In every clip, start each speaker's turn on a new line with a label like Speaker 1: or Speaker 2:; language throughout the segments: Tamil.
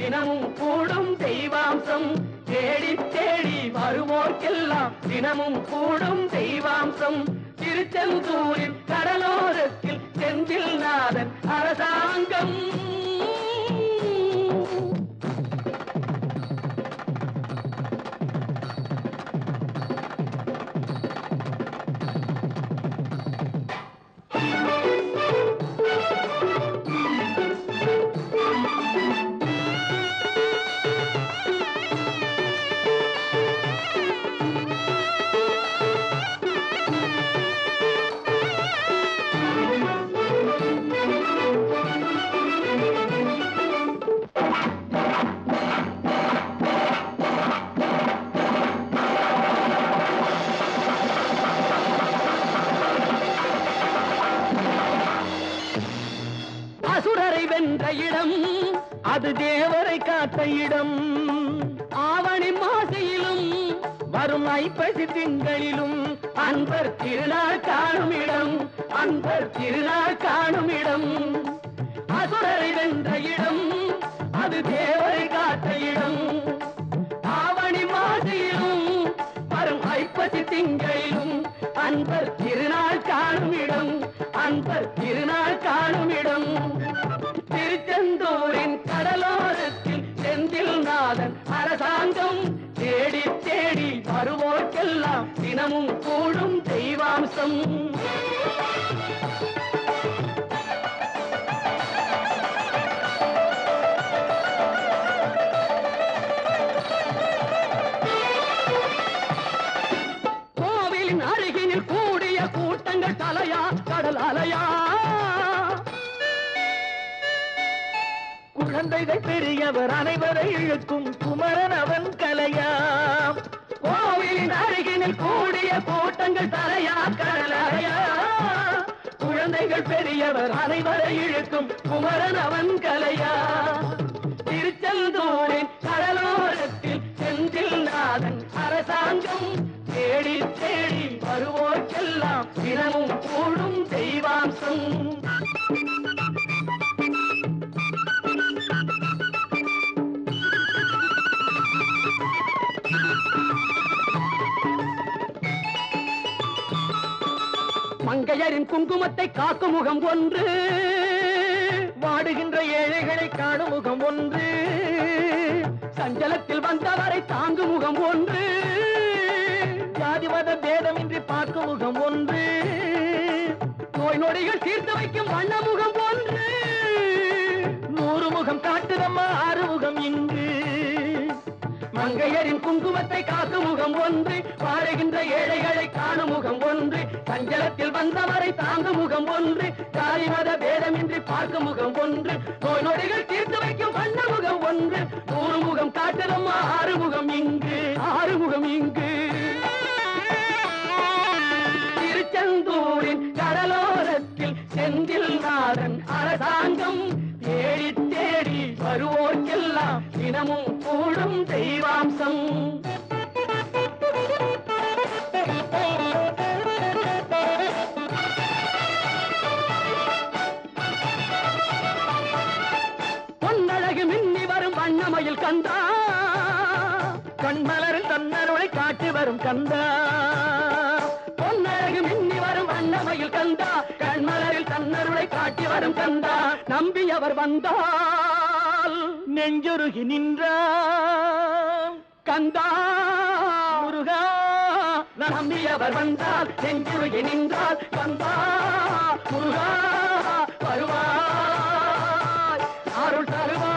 Speaker 1: தினமும் கூடும் தெய்வாம்சம் தேடி தேடி வருவோர்க்கெல்லாம் தினமும் கூடும் தெய்வாம்சம் திருச்செந்தூரின் கடலோரத்தில் செந்தில் நாதன் அரசாங்கம் இடம் அது தேவரை காத்த இடம் ஆவணி மாசையிலும் வரும் ஐப்பசி திங்களிலும் அன்பர் திருநாள் காணும் இடம் அன்பர் திருநாள் காணும் இடம் அசுரரை வென்ற இடம் அது தேவரை காத்த இடம் ஆவணி மாசையிலும் வரும் ஐப்பசி திங்களிலும் அன்பர் திருநாள் காணும் இடம் அன்பர் திருநாள் காணும் இடம் திருச்செந்தூரின் கடலோரத்தில் செந்தில் நாதன் அரசாங்கம் தேடி தேடி வருவோர்க்கெல்லாம் தினமும் கூடும் தெய்வாம்சம் கோவிலின் அருகினில் கூடிய கூட்டங்கள் தலையா கடல் அலையா குழந்தைகள் பெரியவர் அனைவரை இழுக்கும் குமரன் அவன் கலையாம் கோவிலின் அருகினில் கூடிய கூட்டங்கள் தலையா கடலையா குழந்தைகள் பெரியவர் அனைவரை இழுக்கும் குமரன் அவன் கலையா திருச்செந்தூரின் கடலோரத்தில் செந்தில் நாதன் அரசாங்கம் தேடி தேடி வருவோர்க்கெல்லாம் தினமும் கூடும் தெய்வாம்சம் மங்கையரின் குங்குமத்தை காக்கும் முகம் ஒன்று வாடுகின்ற ஏழைகளை காணும் முகம் ஒன்று சஞ்சலத்தில் வந்தவரை தாங்கும் முகம் ஒன்று ஜாதி மத பேதமின்றி பார்க்கும் முகம் ஒன்று நோய் நொடிகள் தீர்த்து வைக்கும் வண்ண முகம் ஒன்று 100 முகம் காட்டுதம்மா 6 முகம் இங்கு மங்கையரின் குங்குமத்தை காக்கும் முகம் ஒன்று வாழுகின்ற ஏழைகளை காணும் முகம் ஒன்று சஞ்சலத்தில் வந்தவரை தாங்கும் முகம் ஒன்று ஜாதி மத பேதமின்றி பார்க்கும் முகம் ஒன்று நோய் நொடிகள் தீர்த்து வைக்கும் வண்ண முகம் ஒன்று 100 முகம் காட்டுதம்மா 6 முகம் இங்கு 6 முகம் இங்கு திருச்செந்தூரின் கடலோரத்தில் செந்தில் நாதன் அரசாங்கம் தேடி தேடி வருவோர்க்கெல்லாம் தினமும் கூடும் தெய்வாம்சம் பொன்னழகு மின்னி வரும் வண்ணமயில் கந்தா கண்மலரில் தன்னருளை காட்டி வரும் கந்தா பொன்னழகு மின்னி வரும் வண்ணமயில் கந்தா கண்மலரில் தன்னருளை காட்டி வரும் கந்தா நம்பி அவர் வந்தால் நெஞ்சுருகி நின்றான் கந்தா முருகா நம்பி அவர் வந்தால் நெஞ்சுருகி நின்றால் கந்தா முருகா வருவாய் அருள் தருவாய்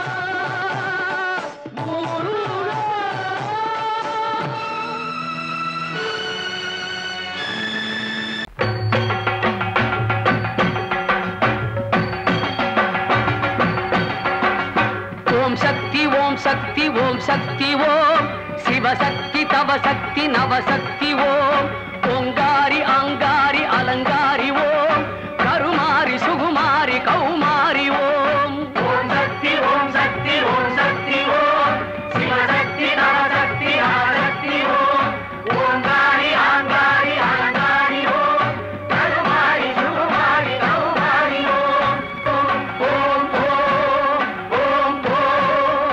Speaker 1: சக்தி ஓம் சக்தி ஓம் சிவசக்தி தவசக்தி நவசக்தி ஓம் ஓங்காரி ஆங்காரி அலங்காரி ஓம் கருமாரி சுகுமாரி கௌமாரி ஓம் ஓம் சக்தி ஓம் சக்தி ஓம் சக்தி ஓம் சிவசக்தி நவசக்தி நவசக்தி ஓம் ஓங்காரி ஆங்காரி அலங்காரி ஓம் கருமாரி சுகுமாரி கௌமாரி ஓம் ஓம் ஓம் ஓம் ஓம்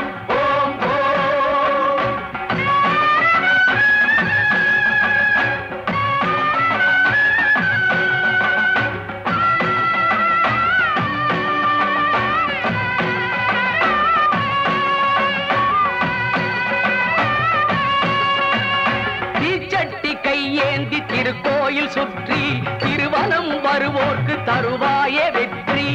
Speaker 1: பூச்சட்டி கையேந்தி திருக்கோயில் சுற்றி திருவனம் வருவோர்க்கு தருவாயே வெற்றி.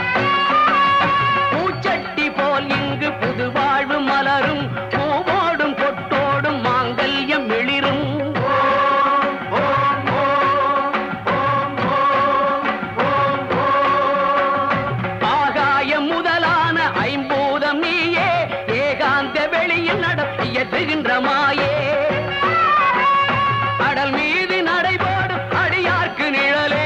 Speaker 1: பூச்சட்டி போல் இங்கு புது வாழ்வு மலரும், பூவோடும் கொட்டோடும் மாங்கல்யம் மிளிரும். ஆகாயம் முதலான ஐம்பூதம் நீயே, ஏகாந்த வெளியில் நடத்தியதுகின்ற மாயே. அடல் மீது நடைபோடும் அடியார்க்கு நிழலே,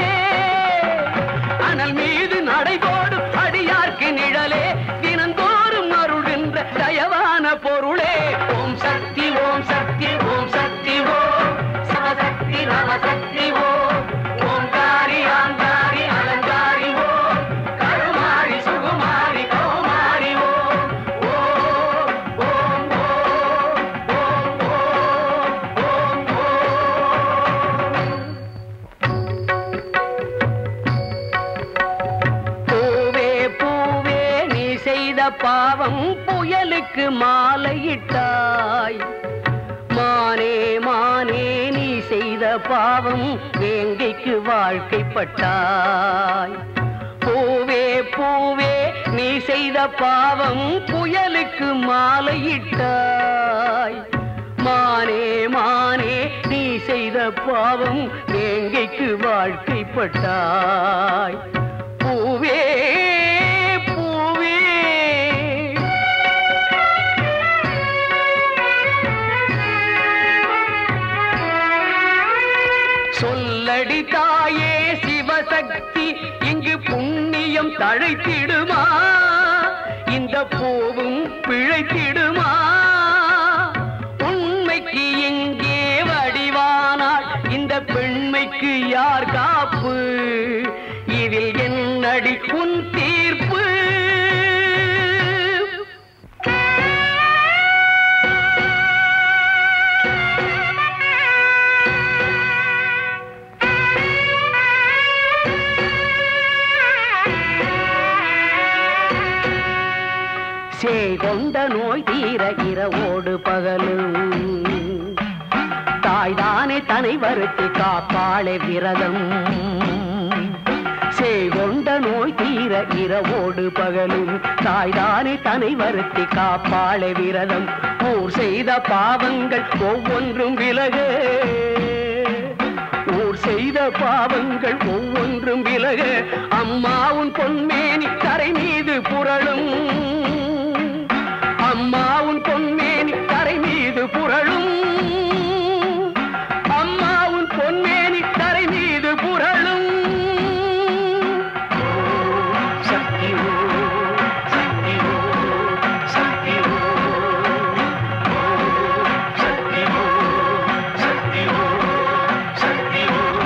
Speaker 1: அனல் மீது நடைபோடும் அடியார்க்கு நிழலே, தினந்தோறும் அருள்கின்ற தயவான பொருளே. ஓம் சக்தி ஓம் சக்தி ஓம் சக்தி ஓம் சிவசக்தி நவசக்தி ஓம் ஓங்காரி ஆங்காரி அலங்காரி ஓம் கருமாரி சுகுமாரி கௌமாரி ஓம் ஓம் ஓம் ஓம் ஓம் ஓம். பூவே பூவே நீ செய்த பாவம் புயலுக்கு மாலையிட்டாய். மானே மானே நீ செய்த பாவம் வேங்கைக்கு வாழ்க்கைப்பட்டாய். பூவே பூவே நீ செய்த பாவம் புயலுக்கு மாலையிட்டாய். மானே மானே நீ செய்த பாவம் வேங்கைக்கு வாழ்க்கைப்பட்டாய். பூவே பூவே சொல்லடி தாயே சிவசக்தி, இங்கு புண்ணியம் தழைத்திடுமா, இந்த பூவும் பிழைத்திடுமா. உண்மைக்கு எங்கே வடிவானாள், இந்த பெண்மைக்கு யார் காப்பு, இதில் என்னடி உன் தீர்ப்பு. கொண்ட நோய் தீர இரவோடு பகலும், தாய்தானே தனை வருத்தி காப்பாளே விரதம். கொண்ட நோய் தீர இரவோடு பகலும், தாய்தானே தனை வருத்தி காப்பாளே விரதம். ஊர் செய்த பாவங்கள் ஒவ்வொன்றும் விலக, ஊர் செய்த பாவங்கள் ஒவ்வொன்றும் விலக, அம்மாவும் பொன்மேனி கரை மீது புரளும். அம்மாவும் பொன்மேனி கரை மீது புரளும். அம்மாவும் பொன்மேனி கரை மீது புரளும். சக்தி சக்தி சக்தி சக்தி சக்தி சக்தி.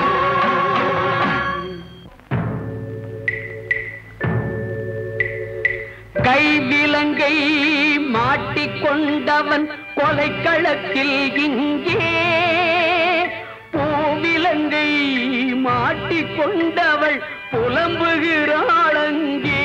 Speaker 1: கைவிலங்கை மாட்டிக்கொண்டவன் கொலைக்களத்தில் இங்கே, பூவிலங்கை மாட்டிக்கொண்டவள் புலம்புகிறாள் அங்கே.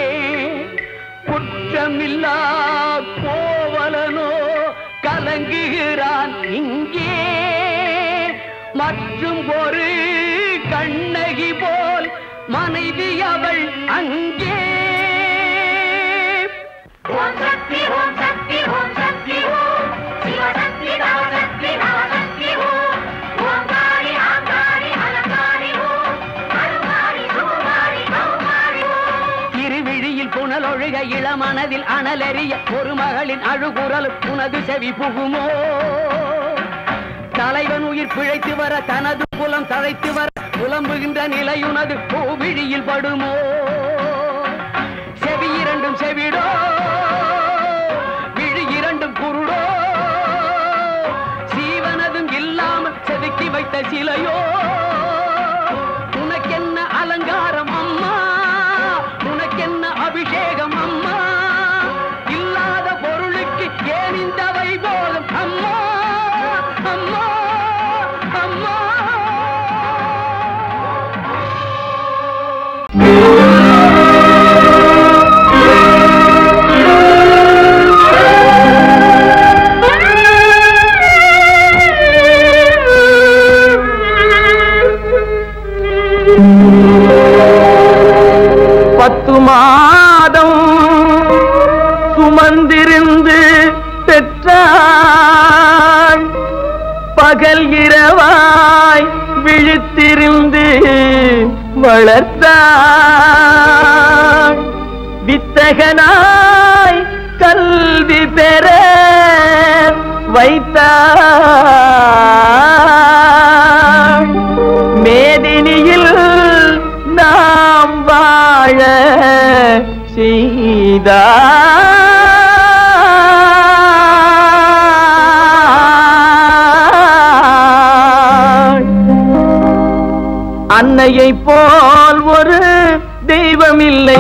Speaker 1: குற்றமில்லா கோவலனோ கலங்குகிறான் இங்கே, மற்றும் ஒரு கண்ணகி போல் மனைவி அவள் அங்கே. ஓம் சக்தி ஓம் சக்தி ஓம் சக்தி ஓம் சிவசக்தி நவசக்தி நவசக்தி ஓம் ஓங்காரி ஆங்காரி அலங்காரி ஓம் கருமாரி சுகுமாரி கௌமாரி ஓம். திருவிழியில் புனலொழுக இளமனதில் அனலெறிய ஒரு மகளின் அழுகுரல் உனது செவி புகுமோ. தலைவன் உயிர் பிழைத்து வர தனது புலம் தழைத்து வர புலம்புகின்ற நிலையுனது பூவிழியில் படுமோ. செவி இரண்டும் செவிடோ, விழி இரண்டும் குருடோ, சீவனதும் இல்லாமல் செதுக்கி வைத்த சிலையோ. உனக்கென்ன அலங்காரம் அம்மா, உனக்கென்ன அபிஷேகம் அம்மா, இல்லாத பொருளுக்கு ஏன் இந்த வைபோகம் அம்மா அம்மா அம்மா. மாதம் சுமந்திருந்து பெற்றாள் பகல் இரவாய் விழித்திருந்து வளர்த்தாள் வித்தகனாய் கல்வி பெற வைத்தாள் மேதினியில் நாம் வாழ செய்தாள் அன்னையை போல் ஒரு தெய்வமில்லை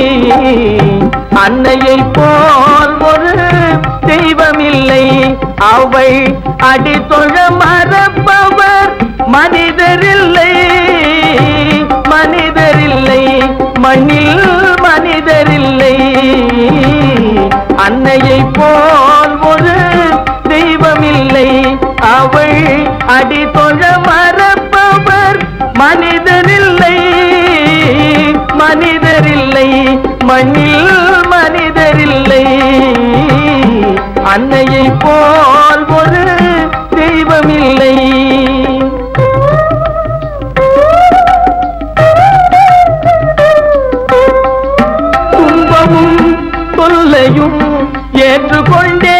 Speaker 1: அன்னையை போல் ஒரு தெய்வமில்லை அவள் அடித்தொழ மறப்பவர் மனிதரில்லை மனிதரில்லை மண்ணில் மனிதரில்லை அன்னையை போல் ஒரு தெய்வமில்லை அவள் அடித்தொழ மறப்பவர் மனிதரில்லை மனிதரில்லை மண்ணில் மனிதரில்லை அன்னையை போல் ஒரு தெய்வமில்லை துன்பமும் தொல்லையும் ஏற்றுக்கொண்டே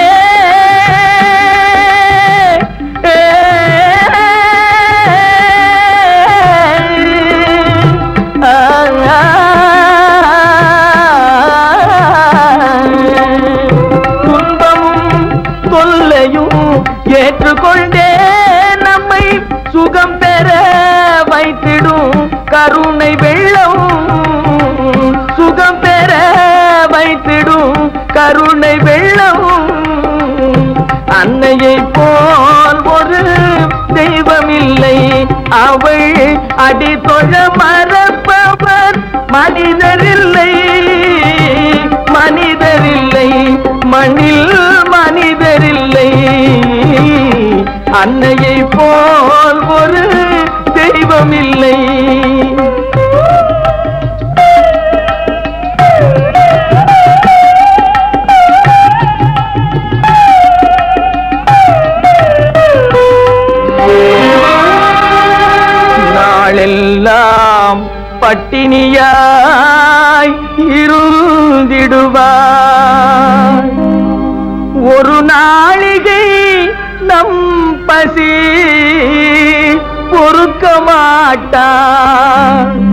Speaker 1: ஏற்றுக்கொண்டே நம்மை சுகம் பெற வைத்திடும் கருணை வெள்ளம் சுகம் பெற வைத்திடும் கருணை வெள்ளம் அன்னையை போல் ஒரு தெய்வமில்லை அவள் அடித்தொழ மறப்பவர் மனிதரில்லை மனிதரில்லை மண்ணில் மனிதரில்லை அன்னையை போல் ஒரு தெய்வமில்லை நாளெல்லாம் பட்டினியாய் இருந்திடுவாய் ஒரு நாளிகை நம் பசி பொறுக்க மாட்டான்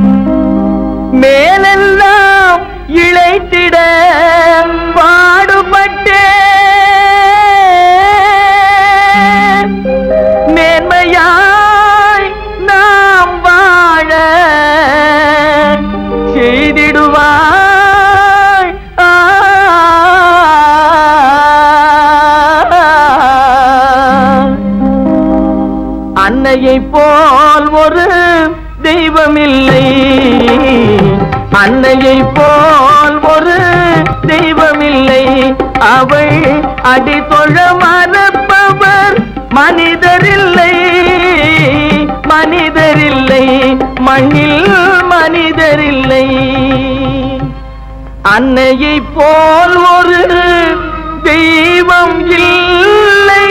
Speaker 1: மேலெல்லாம் இழைத்திட பாடுபட்டே மேன்மையாய் நாம் வாழ செய்திடுவாய் அன்னையை போல் ஒரு தெய்வமில்லை அன்னையை போல் ஒரு தெய்வமில்லை அவள் அடித்தொழ மறப்பவர் மனிதரில்லை மனிதரில்லை மண்ணில் மனிதரில்லை அன்னையை போல் ஒரு தெய்வம் இல்லை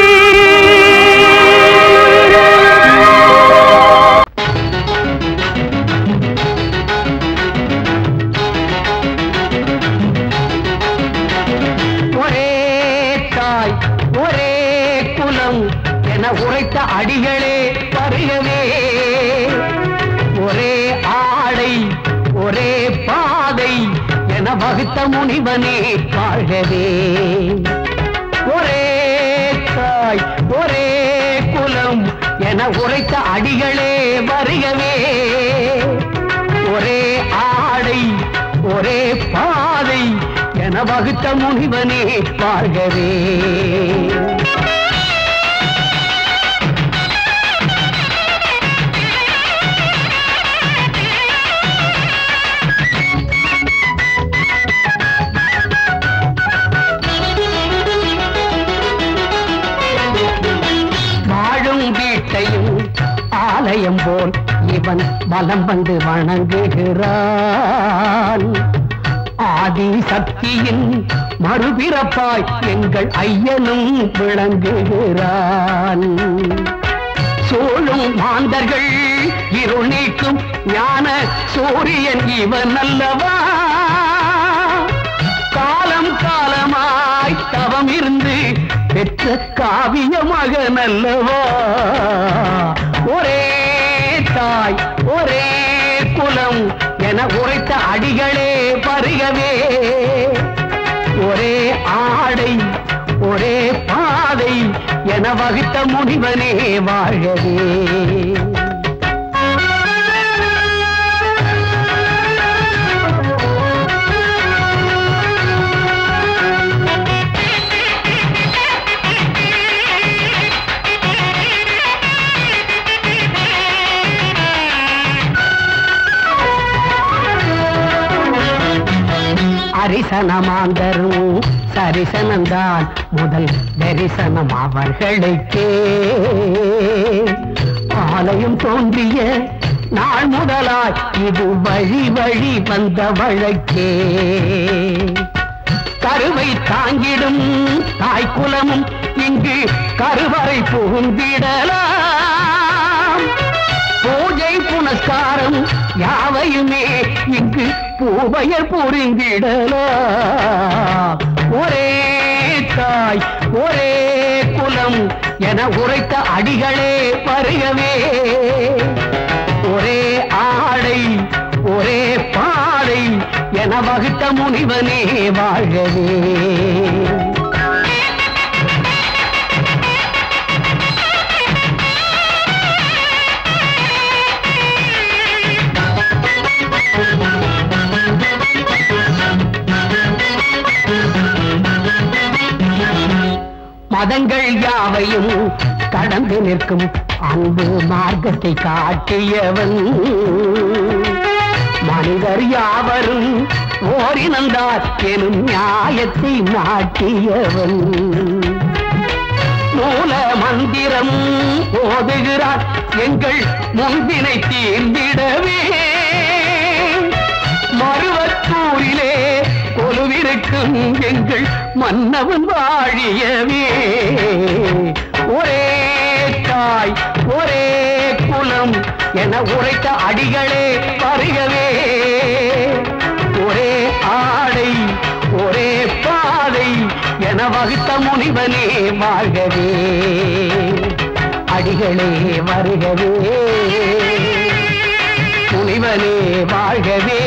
Speaker 1: உரைத்த அடிகளே பருகவே ஒரே ஆடை ஒரே பாதை என வகுத்த முனிவனே வாழ்கவே ஒரே தாய் ஒரே குலம் என உரைத்த அடிகளே வருகவே ஒரே ஆடை ஒரே பாதை என வகுத்த முனிவனே வாழ்கவே ஆலயம் போல் இவன் வலம் வந்து வணங்குகிறான் ஆதி சக்தியின் மறுபிறப்பாய் எங்கள் ஐயனும் விளங்குகிறான். சூழும் மாந்தர்கள் இருள் நீக்கும் ஞான சூரியன் இவன் அல்லவா. காலம் காலமாய் தவம் இருந்து பெற்ற காவிய மகன் அல்லவா. ஒரே தாய் ஒரே குலம் என உரைத்த அடிகளே பருகவே. ஒரே ஆடை ஒரே பாதை என வகுத்த முனிவனே வாழ்கவே. அரிசனமாந்தரும் சரிசனந்தான் முதல் தரிசனம் அவர்களுக்கே. ஆலயம் தோன்றிய நாள் முதலாய் இது வழி வழி வந்த வழக்கே. கருவை தாங்கிடும் தாய்க்குலமும் இங்கு கருவறை புகுந்திடலாம். பூஜை புனஸ்காரம் யாவையுமே இங்கு பூவையர் புரிந்திடலாம். ஒரே தாய் ஒரே குலம் என உரைத்த அடிகளே பருகவே. ஒரே ஆடை ஒரே பாதை என வகுத்த முனிவனே வாழ்கவே. மதங்கள் யாவையும் கடந்து நிற்கும் அன்பு மார்க்கத்தை காட்டியவன். மனிதர் யாவரும் ஓரினந்தார் எனும் நியாயத்தை நாட்டியவன். மூல மந்திரம் ஓதுகிறார் எங்கள் முன்பினை தீர்ந்திடவே. மருவத்தூரிலே கொலுவிருக்கும் எங்கள் மன்னவன் வாழியவே. ஒரே தாய் ஒரே குலம் என உரைத்த அடிகளே பருகவே. ஒரே ஆடை ஒரே பாதை என வகுத்த முனிவனே வாழ்கவே. அடிகளே வருகவே முனிவனே வாழ்கவே.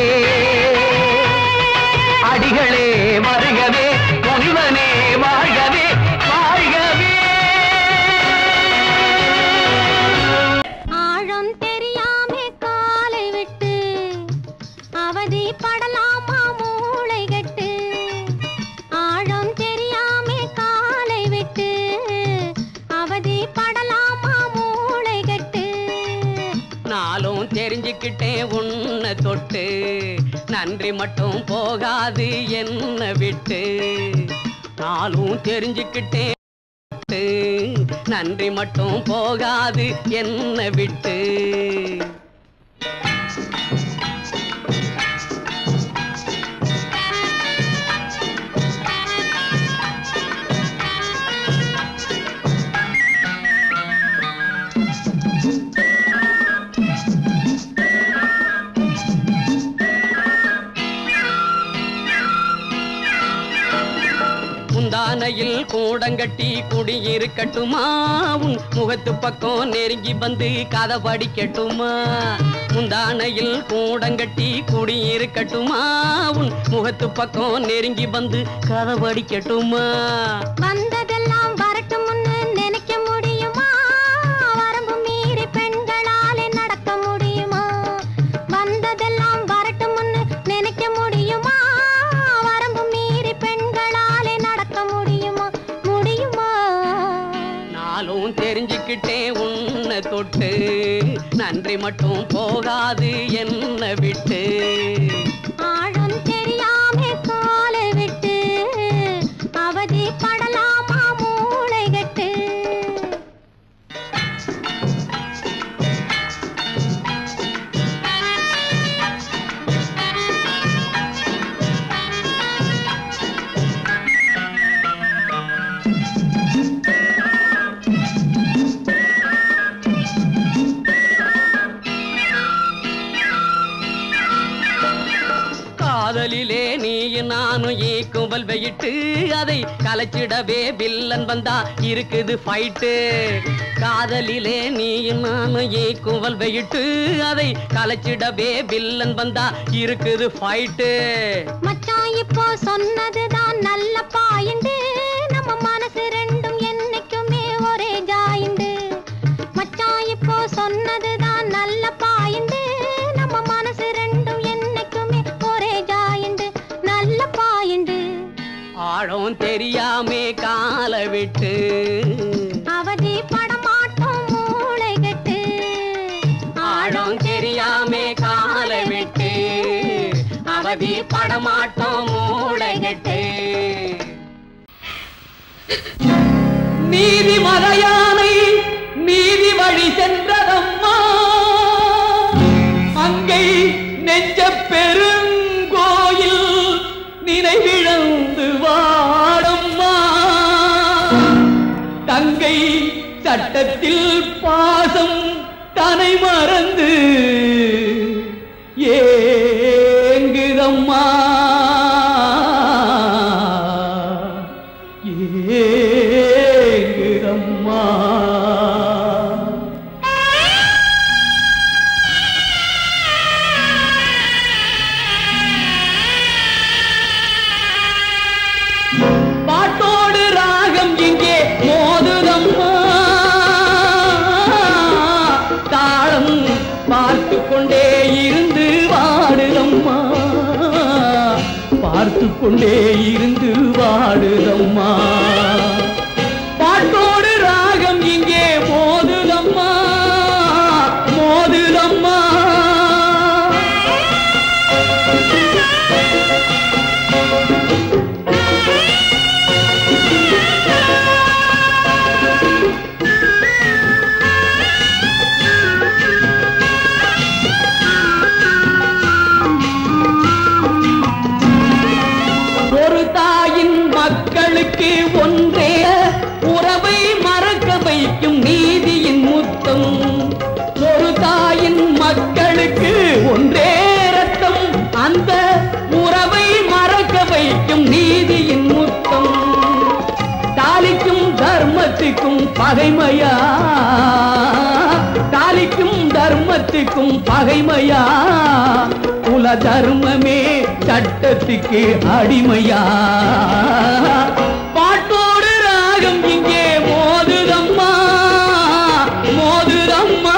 Speaker 1: அடிகளே வருகவே முனிவனே வாழ்கவே வாழ்கவே.
Speaker 2: ஆழம் தெரியாமே காலை விட்டு அவதி படலாமா மூளை கட்டு. ஆழம் தெரியாமே காலை விட்டு அவதி படலாமா மூளை கட்டு. நாளும் தெரிஞ்சுக்கிட்டேன் உன்னை தொட்டு நன்றி மட்டும் போகாது என்ன விட்டு. நாளும் தெரிஞ்சுக்கிட்டேன் நன்றி மட்டும் போகாது என்ன விட்டு. முந்தானையில் கூடங்கட்டி குடியிருக்கட்டுமா. உன் முகத்து பக்கம் நெருங்கி வந்து கதை படிக்கட்டுமா. முந்தானையில் கூடங்கட்டி குடியிருக்கட்டுமா. உன் முகத்து பக்கம் நெருங்கி வந்து கதை படிக்கட்டுமா. வந்ததெல்லாம் வரட்டும் நினைக்க முடியுமா. வரம்பு மீறி பெண்களாலே நடக்க முடியுமா. வந்ததெல்லாம் வரட்டும் நினைக்க முடியுமா. வரம்பு மீறி பெண்களாலே நடக்க முடியுமா முடியுமா. நாளும் தெரிஞ்சுக்கிட்டேன் உன்னை தொட்டு நன்றி மட்டும் போகாது என்ன விட்டு. ஆழம் தெரியாமே காலை விட்டு அவதி படலாமா மூளை கட்டு. காதலிலே நீயும் நானும் ஈக்குவல் வெயிட்டு அதை கலைச்சிடவே வில்லன் வந்தா இருக்குது ஃபைட்டு காதலிலே நீயும் நானும் ஈக்குவல் வெயிட்டு அதை கலைச்சிடவே வில்லன் வந்தா இருக்குது ஃபைட்டு
Speaker 3: மச்சான் இப்போ சொன்னதுதான் நல்ல பாயிண்டு நம்ம மனசு ரெண்டும் என்னைக்குமே ஒரே ஜாயிண்டு மச்சான் இப்போ சொன்னதுதான் நல்ல பாயிண்டு நம்ம மனசு ரெண்டும் என்னைக்குமே ஒரே ஜாயிண்டு நல்ல பாயிண்டு
Speaker 2: ஆழம் தெரியாமே கால விட்டு
Speaker 3: அவதி படமாட்டோம் மூளை கட்டு
Speaker 2: ஆழம் தெரியாமே கால விட்டு அவதி படமாட்டோம் மூளை கட்டு நீதி மலையானை நீதி வழி சென்றதம்மா அங்கை நெஞ்ச பெருங்கோயில் நினைவிழந்து வாடம்மா தங்கை சட்டத்தில் பாசம் தனை மறந்து ஏங்குதம்மா ஏங்குதம்மா பாட்டோடு ராகம் இங்கே மோதுதம்மா தாளம் பார்த்து கொண்டே இருந்து வாடுதம்மா பார்த்து கொண்டே இருந்து வாடுதம்மா பாட்டோடு ராகம் இங்கே மோதுதம்மா மோதுதம்மா மக்களுக்கு ஒன்றே உறவை மறக்க வைக்கும் நீதியின் முத்தம் ஒரு தாயின் மக்களுக்கு ஒன்றே ரத்தம் அந்த உறவை மறக்க வைக்கும் நீதியின் முத்தம் தாலிக்கும் தர்மத்துக்கும் பகைமையா தாலிக்கும் தர்மத்துக்கும் பகைமையா குல தர்மமே சட்டத்துக்கு அடிமையா பாட்டோடு ராகம் இங்கே மோதுதம்மா மோதுதம்மா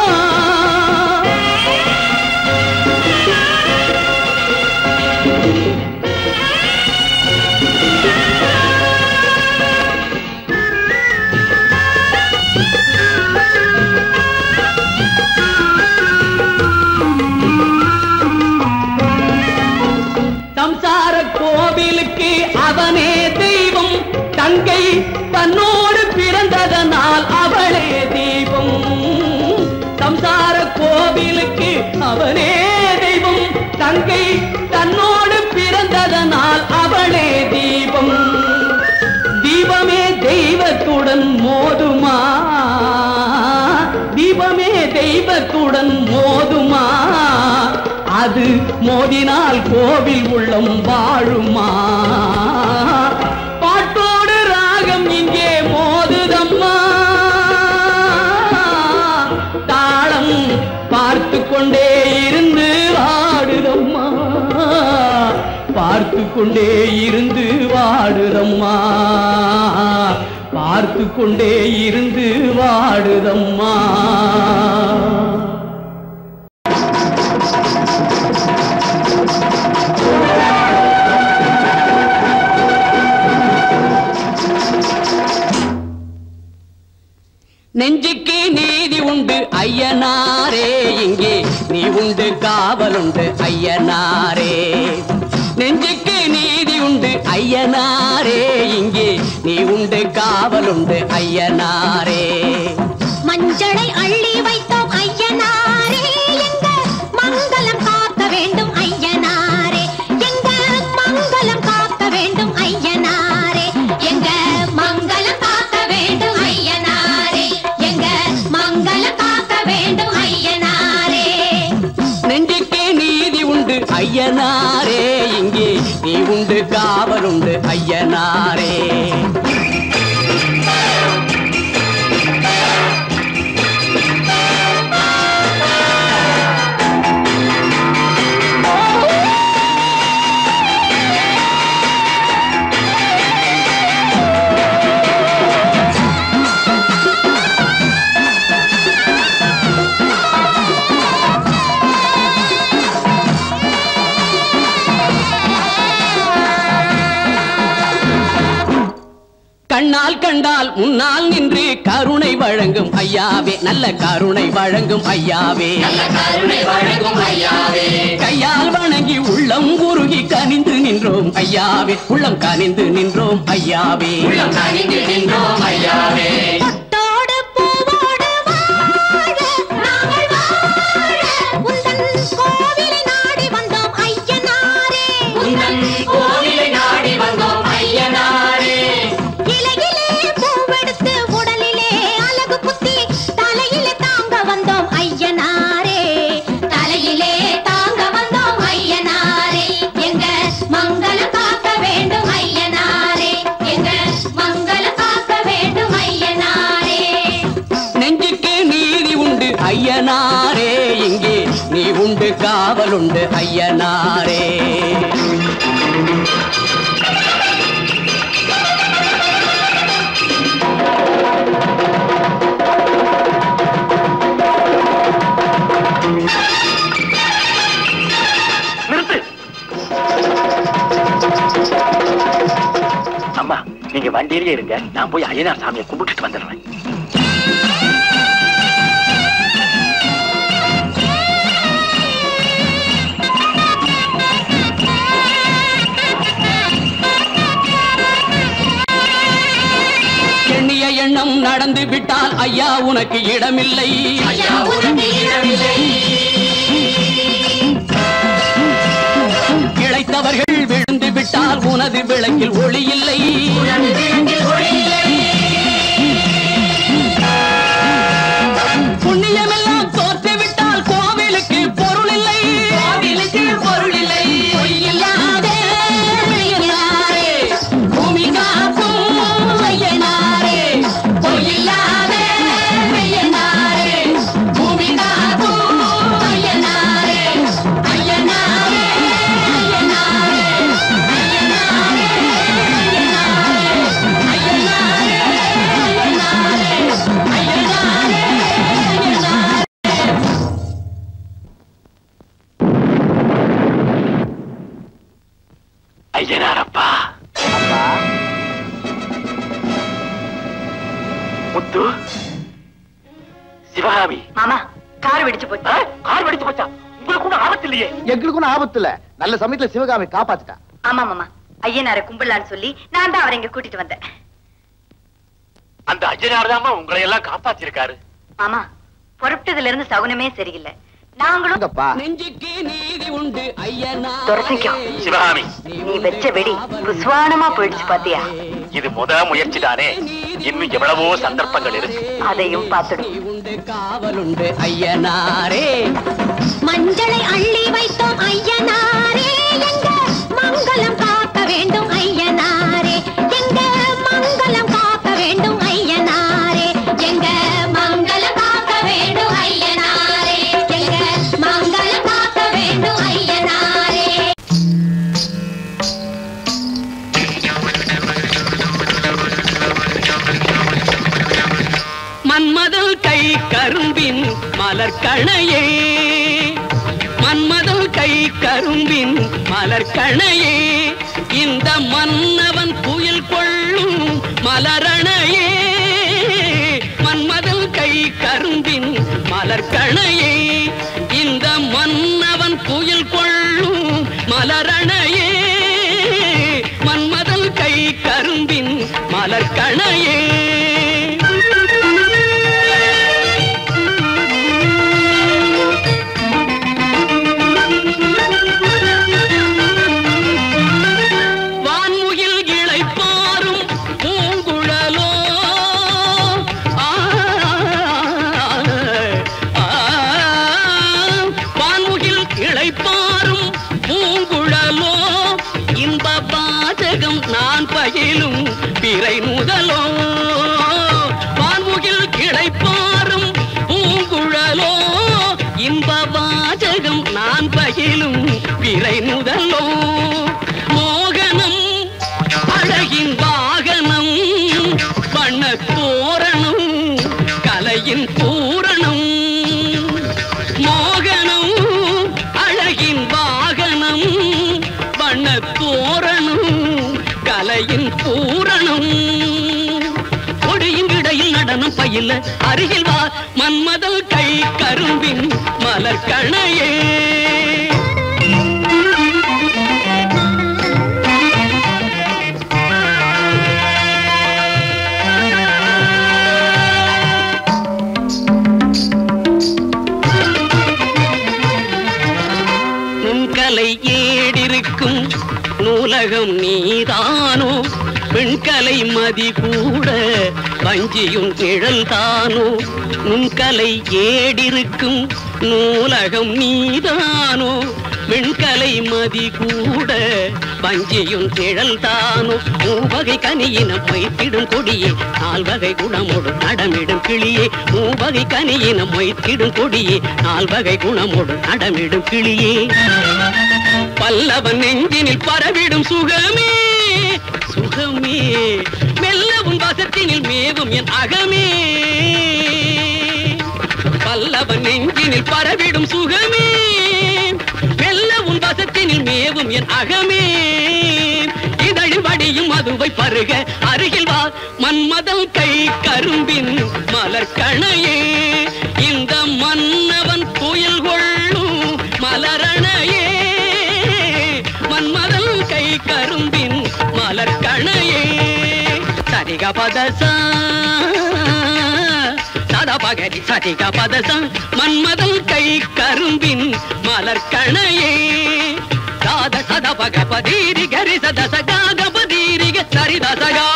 Speaker 2: சம்சார கோவிலுக்கு அவனே தெய்வம் தங்கை தன்னோடு பிறந்ததனால் அவளே தெய்வம் சம்சார கோவிலுக்கு அவனே தெய்வம் தங்கை தன்னோடு பிறந்ததனால் அவளே தெய்வம் தீபமே தெய்வத்துடன் மோதுமா தீபமே தெய்வத்துடன் மோதுமா அது மோதினால் கோவில் உள்ளம் வாழுமா பாட்டோடு ராகம் இங்கே மோதுதம்மா தாளம் பார்த்து கொண்டே இருந்து வாடுதம்மா பார்த்து கொண்டே இருந்து வாடுதம்மா பார்த்து கொண்டே இருந்து வாடுதம்மா நெஞ்சுக்கு நீதி உண்டு ஐயனாரே இங்கே நீ உண்டு காவலுண்டு ஐயனாரே நெஞ்சுக்கு நீதி உண்டு ஐயனாரே இங்கே நீ உண்டு காவலுண்டு ஐயனாரே
Speaker 3: மஞ்சளை அள்ளி வைத்தோம் ஐயனாரே எங்க மங்களம் காக்க வேண்டும் ஐயனாரே எங்க மங்களம் காக்க வேண்டும் ஐயனாரே எங்க மங்களம் காக்க வேண்டும் ஐயனாரே எங்க மங்களம் காக்க வேண்டும் ஐயனாரே
Speaker 2: நெஞ்சுக்கு நீதி உண்டு ஐயனாரே இங்கே நீ உண்டு காவல் உண்டு ஐயனாரே. கண்ணால் கண்டால் முன்னால் நின்று கருணை வழங்கும் ஐயாவே, நல்ல கருணை வழங்கும் ஐயாவே, கையால் வணங்கி உள்ளம் உருகி கனிந்து நின்றோம் ஐயாவே, உள்ளம் கனிந்து நின்றோம் ஐயாவே. ஐயனாரே இங்கே நீ உண்டு காவல் உண்டு ஐயனாரே.
Speaker 4: நிறுத்து. அம்மா நீங்க வண்டியிலேயே இருங்க, நான் போய் ஐயனார் சாமியை கும்பிட்டுட்டு வந்துடுறேன்.
Speaker 2: எண்ணம் நடந்து விட்டால் ஐயா உனக்கு இடமில்லை, இளைத்தவர்கள் விழுந்து விட்டால் உனது விளக்கில் ஒளி இல்லை. புண்ணியமெல்லாம் தோற்று விட்டால் கோவிலுக்கு பொருள் இல்லை, பொருள் இல்லை. பூமி காக்கும் ஐயனாரே, பொய்யில்லாத ஐயனாரே, பூமி காக்கும் ஐயனாரே, ஐயனாரே, ஐயனாரே, ஐயனாரே, ஐயனாரே, ஐயனாரே,
Speaker 4: ஐயனாரப்பா. முத்து, சிவகாமி.
Speaker 5: மாமா கார் வெடிச்சு போச்சு.
Speaker 4: கார் வெடிச்சு போச்சா? உங்களுக்கு கூட ஆபத்து இல்லையே?
Speaker 6: எங்களுக்கு ஒன்றும் ஆபத்து இல்ல. நல்ல சமயத்துல சிவகாமி காப்பாத்துட்டா.
Speaker 5: ஆமா மாமா, ஐயனாரை கும்பிடலான்னு சொல்லி நான் தான் அவரை இங்க கூட்டிட்டு வந்தேன்.
Speaker 4: அந்த ஐயனார் தான் உங்களை எல்லாம் காப்பாத்திருக்காரு.
Speaker 5: மாமா புறப்பட்டதுல இருந்து சகுனமே சரியில்லை. நாங்களும்
Speaker 2: நெஞ்சுக்கு நீதி உண்டு ஐயனாரே.
Speaker 5: துரத்திக்கும்
Speaker 4: சிவகாமி,
Speaker 5: நீ வச்ச வெடி புஸ்வானமா போயிடுச்சு பாத்தியா?
Speaker 4: இது முத முயற்சி தானே, இன்னும் எவ்வளவோ சந்தர்ப்பங்கள் இருக்கு.
Speaker 5: அதையும் பார்த்துடும்.
Speaker 2: உண்டு காவல் உண்டு ஐயனாரே.
Speaker 3: மஞ்சளை அள்ளி வைத்தோம் ஐயனாரே, எங்க மங்களம் காக்க வேண்டும் ஐயனாரே, எங்க மங்களம் காக்க வேண்டும் ஐயனாரே, எங்க மங்களம் காக்க வேண்டும் ஐயனாரே, எங்க மங்களம் காக்க வேண்டும் ஐயனாரே.
Speaker 2: மன்மதல் கை கரும்பின் மலர்கணையே, மன்மதல் கை கரும்பின் மலர்கணையே, இந்த மன்னவன் புயல் கொள்ளும் மலரணையே, மன்மதல் கை கரும்பின் மலர்கணையே, இந்த மன்னவன் புயல் கொள்ளும் மலரணையே, மன்மதல் கை கரும்பின் மலர்கணையே. பயிலும் பிறை முதலோ வான்முகில் கிடைப்பாரும் பூங்குழலோ இன்ப வாசகம் நான் பயிலும் பிறை முதலோ மோகனம் அழகின் வாகனம் வண்ண தோரணம் கலையின் பூரணம் மோகனம் அழகின் வாகனம் வண்ண தோரணம் கலையின் பூரணம் கொடியின் இடையில் நடனம் பயில அருகில் வா மன்மதல் கை கரும்பின் மலர் கணையே நுண்கலை ஏடிருக்கும் நூலகம் நீதானோ பெண்கலை மதி கூட வஞ்சியும் நிழல் தானோ நுண்கலை ஏடிருக்கும் நூலகம் நீதானோ பெண்கலை மதி கூட வஞ்சியும் நிழல் தானோ மூவகை கனியினம் வைத்திடும் கொடியே நால்வகை குணமோடு நடமிடும் கிளியே மூவகை கனியினம் வைத்திடும் கொடியே நால்வகை குணமோடு நடமிடும் கிளியே பல்லவன் நெஞ்சினில் பரவிடும் சுகமே சுகமே மெல்லவும் வசத்தினில் மேவும் என் அகமே பல்லவன் நெஞ்சினில் பரவிடும் சுகமே மெல்லவும் வசத்தினில் மேவும் என் அகமே இதழில் வடியும் மதுவை பருக அருகில் வா மன்மதல் கை கரும்பின் மலர் கணையே இந்த மன்னவன் புயல் கொள்ளும் மலரணையே மன்மதல் கை கரும்பின் மலர் கணையே சரிக பதசா சதா பகரி சரிக பதசா மன்மதல் கை கரும்பின் மலர் கணையே சாத சத பக பதீரி கரி சத சகாக பதீரிக சரித சகா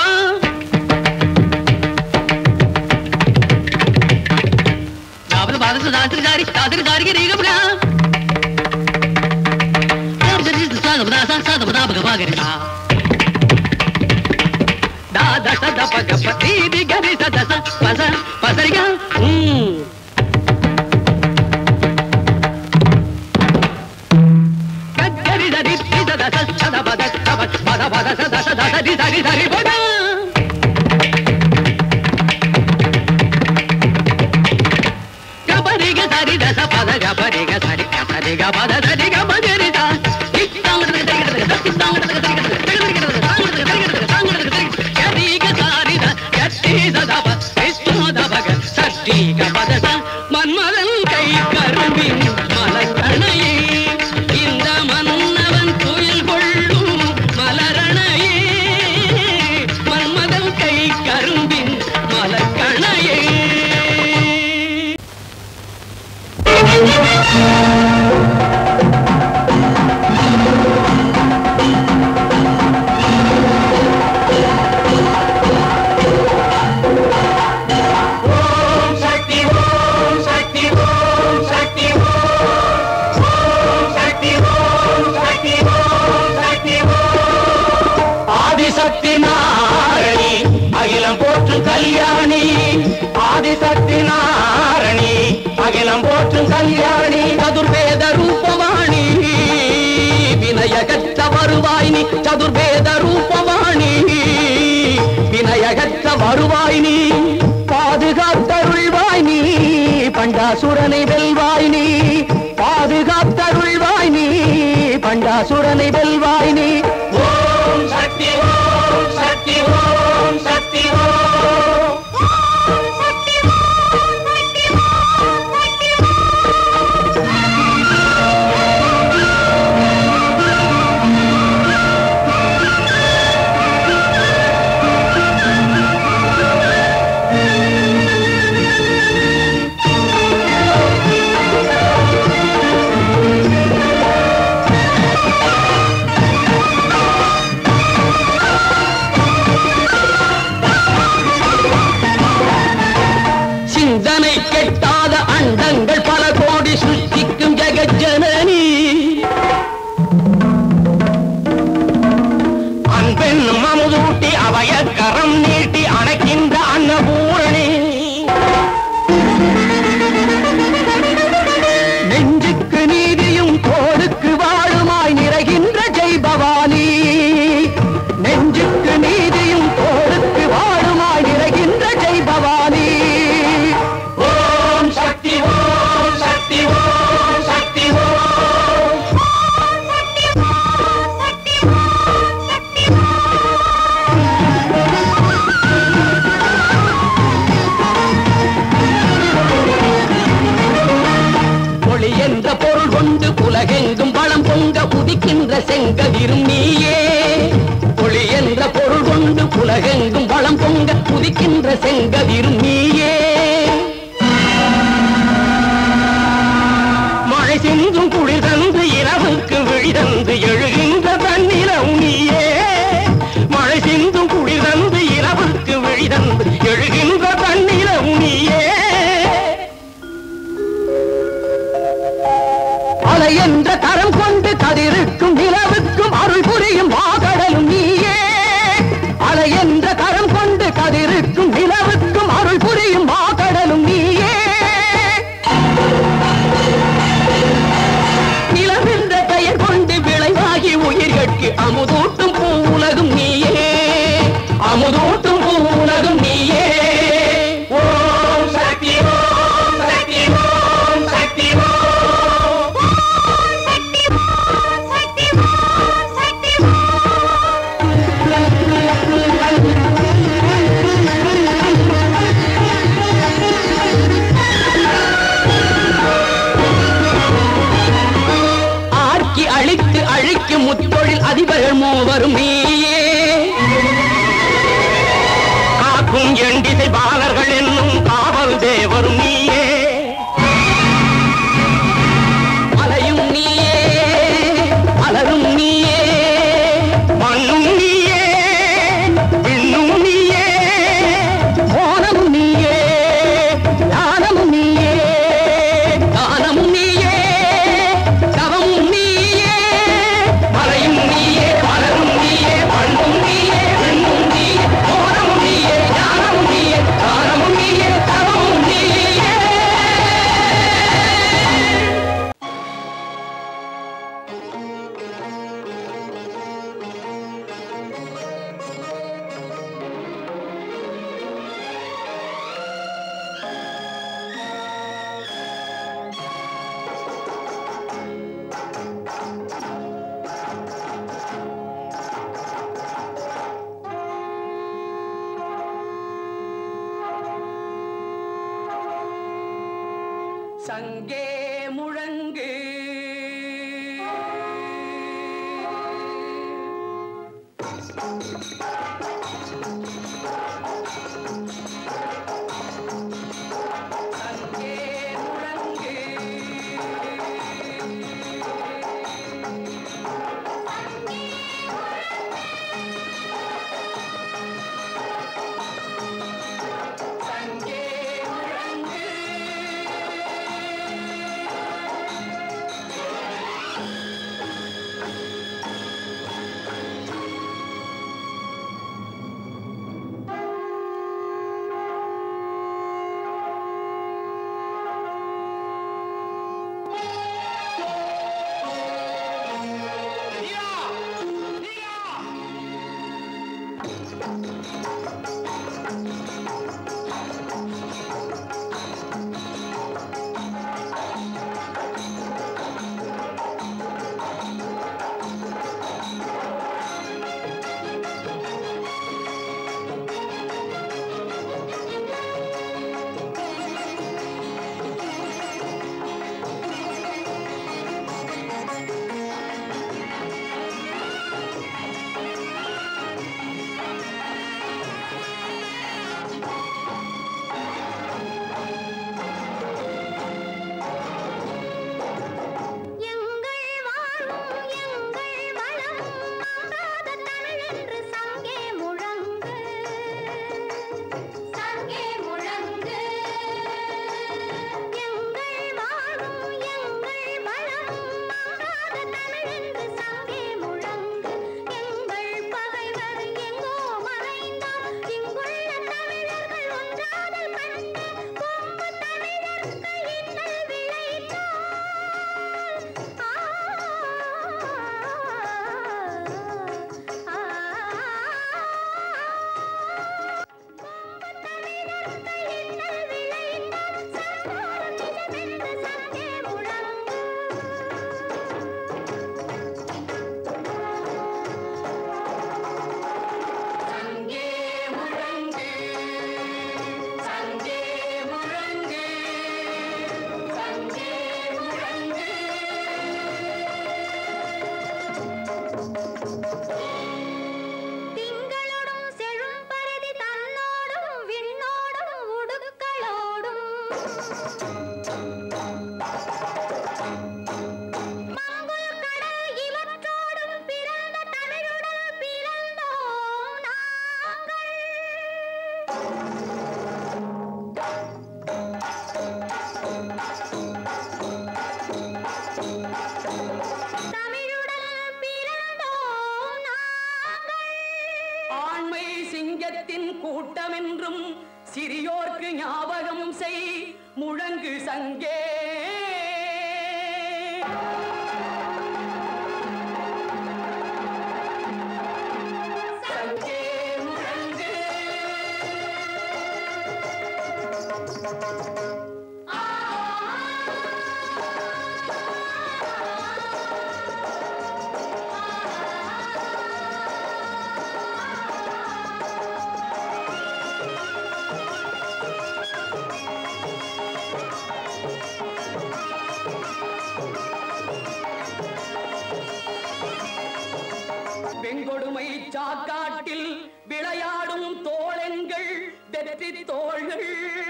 Speaker 2: காவல் பாதச தாத்திரி தாத்திரி தாரிக ரீகபகா दादा सदा पग पति दी गरी सदा सा पसा पसरिगा गरी दरी सदा सा सदा पद पद पद पद सदा सदा सदी सदी सदी पद गबरी ग सरी दसा पद गबरी ग सरी सदी ग पद सदी ग बजरी दा மன்மதன் கை கரும்பின் மலர் கணையே இந்த மன்னவன் புயல் கொள்ளும் மலரணையே மன்மதன் கை கரும்பின் மலர் கணையே ஆதிசக்தி நாரணி அகிலம் போற்றும் கல்யாணி ஆதிசக்தி நாரணி அகிலம் போற்றும் கல்யாணி சதுர்வேத ரூபவாணி வினயகற்ற வருவாய் நீ சதுர்வேத ரூபவாணி வினயகற்ற வருவாய் நீ பாதுகாத்தருள்வாய் நீ பண்டாசுரனை வெல்வாய் நீ பாதுகாத்தருள்வாய் நீ பண்டாசுரனை வெல்வாய் நீ ஓம் சக்தி ஓம் சக்தி ஓம் சக்தி ஓம் என்ற பொருள் கொண்டு உலகெங்கும் வளம் பொங்க உதிக்கின்ற செங்கதிரும் நீயே. ஒளி என்ற பொருள் கொண்டு உலகெங்கும் வளம் பொங்க உதிக்கின்ற செங்கதிரும் நீயே. மழை சிந்தும் குளிர் தந்து இரவுக்கு விழி தந்து எழுகின்ற தன்னிலம் நீயே. மழை சிந்தும் குளிர் தந்து இரவுக்கு விழி தந்து எழுகின்ற தன்னிலம் நீயே. அலை என்ற கரம் கொண்டு கதிருக்கும் நிலவுக்கும் அருள் புரியும் மாகடலும் நீயே. அலை என்ற கரம் கொண்டு கதிருக்கும் நிலவுக்கும் அருள் புரியும் மாகடலும் நீயே. நிலவென்ற பெயர் கொண்டு விளைவாகி உயிர்கட்கு அமுதூட்டும் பூ உலகும் நீயே. அமுதூட்டும் பூ உலகும் நீயே. ஓம் சக்தி ஓம் சக்தி ஓம் சக்தி ஓம். அழித்து அழிக்கும் முத்தொழில் அதிபர்கள் மூவரும் நீயே. காக்கும் எண்டிசை பாலர்கள் என்னும் காவல் தேவரும் நீயே. மலையும் நீயே மலரும் நீயே மண்ணும் நீயே விண்ணும் நீயே மோனமும் நீயே ஞானமும் நீயே தானமும் நீயே தவமும் நீயே. மலையும் நீயே மலரும் நீயே மண்ணும் நீயே விண்ணும் நீயே மோனமும் நீயே ஞானமும் நீயே தானமும் நீயே தவமும் நீயே. சங்கே முழங்கு சங்கே முழங்கு சங்கே முழங்கு.
Speaker 1: என்றும் சிறியோர்க்கு ஞாபகம் செய் முழங்கு சங்கே. சங்கே முழங்கு. வெங்கொடுமை சாக்காட்டில் விளையாடும் தோழங்கள் வெற்றி தோள்கள்.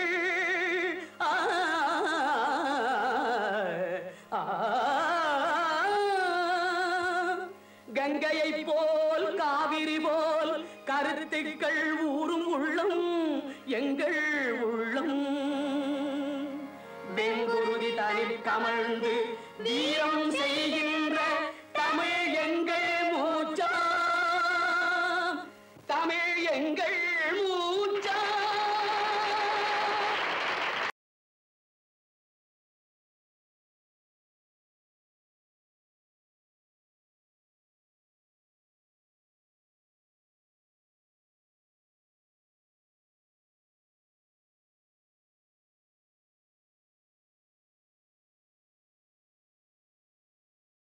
Speaker 1: கங்கையை போல் காவிரி போல் கருத்துக்கள் ஊறும் உள்ளம் எங்கள் உள்ளம். வெங்குருதி தனில் கமழ்ந்து வீரம் செய்கின்ற